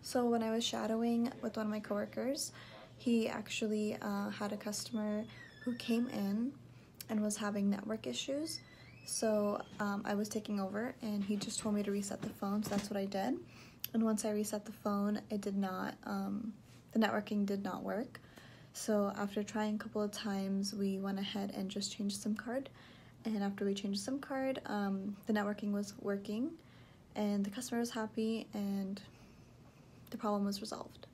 So when I was shadowing with one of my coworkers, he actually had a customer who came in and was having network issues. So I was taking over and he just told me to reset the phone, so that's what I did. And once I reset the phone, it did not, the networking did not work. So after trying a couple of times, we went ahead and just changed SIM card. And after we changed SIM card, the networking was working and the customer was happy and the problem was resolved.